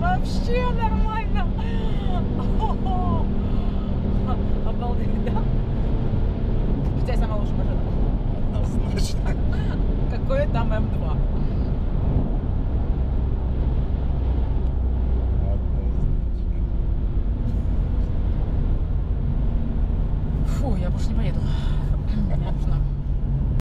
Вообще нормально. Обалдеть, да? Где самая лучшая машина? Однозначно. Какое там М2? Однозначно. Фу, я больше не поеду. Мне нужно